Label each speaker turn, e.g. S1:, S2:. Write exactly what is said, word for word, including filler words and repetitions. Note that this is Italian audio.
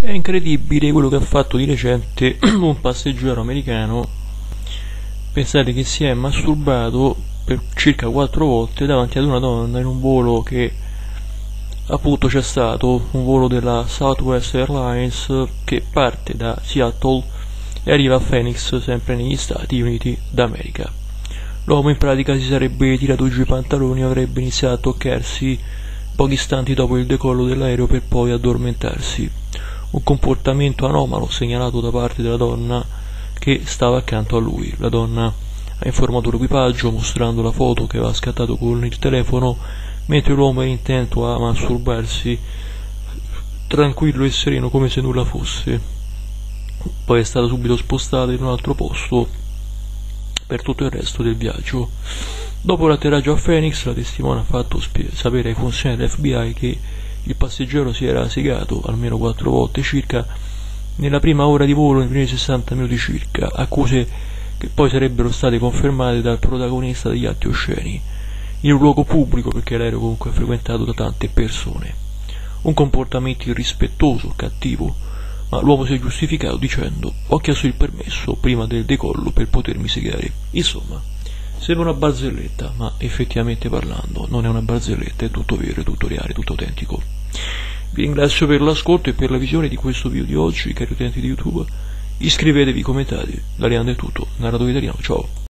S1: È incredibile quello che ha fatto di recente un passeggero americano. Pensate che si è masturbato per circa quattro volte davanti ad una donna in un volo che appunto c'è stato, un volo della Southwest Airlines che parte da Seattle e arriva a Phoenix, sempre negli Stati Uniti d'America. L'uomo in pratica si sarebbe tirato giù i pantaloni e avrebbe iniziato a toccarsi pochi istanti dopo il decollo dell'aereo per poi addormentarsi. Un comportamento anomalo segnalato da parte della donna che stava accanto a lui. La donna ha informato l'equipaggio mostrando la foto che aveva scattato con il telefono mentre l'uomo era intento a masturbarsi, tranquillo e sereno come se nulla fosse. Poi è stato subito spostato in un altro posto per tutto il resto del viaggio. Dopo l'atterraggio a Phoenix, la testimone ha fatto sapere ai funzionari dell'F B I che il passeggero si era segato almeno quattro volte circa nella prima ora di volo, nei primi sessanta minuti circa, accuse che poi sarebbero state confermate dal protagonista degli atti osceni, in un luogo pubblico perché l'aereo comunque è frequentato da tante persone. Un comportamento irrispettoso, cattivo, ma l'uomo si è giustificato dicendo: ho chiesto il permesso prima del decollo per potermi segare. Insomma, sembra una barzelletta, ma effettivamente parlando non è una barzelletta, è tutto vero, è tutto reale, tutto autentico. Vi ringrazio per l'ascolto e per la visione di questo video di oggi, cari utenti di YouTube. Iscrivetevi, commentate. Da Leandro è tutto, narratore italiano, ciao!